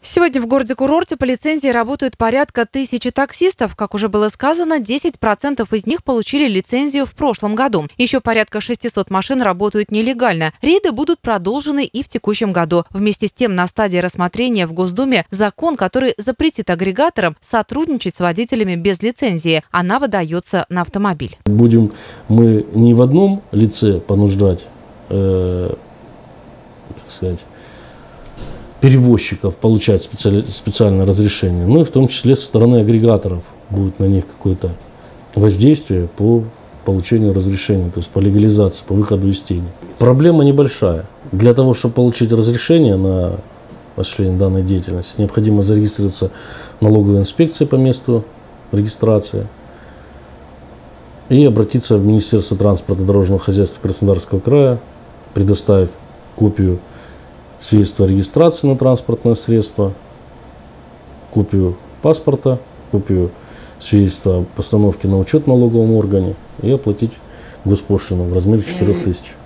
Сегодня в городе-курорте по лицензии работают порядка 1000 таксистов. Как уже было сказано, 10% из них получили лицензию в прошлом году. Еще порядка 600 машин работают нелегально. Рейды будут продолжены и в текущем году. Вместе с тем, на стадии рассмотрения в Госдуме закон, который запретит агрегаторам сотрудничать с водителями без лицензии. Она выдается на автомобиль. Будем мы не в одном лице понуждать, перевозчиков получать специальное разрешение, но и в том числе со стороны агрегаторов будет на них какое-то воздействие по получению разрешения, то есть по легализации, по выходу из тени. Проблема небольшая. Для того, чтобы получить разрешение на осуществление данной деятельности, необходимо зарегистрироваться в налоговой инспекции по месту регистрации и обратиться в Министерство транспорта и дорожного хозяйства Краснодарского края, предоставив копию свидетельства о регистрации на транспортное средство, копию паспорта, копию свидетельства о постановке на учет в налоговом органе и оплатить госпошлину в размере 4000.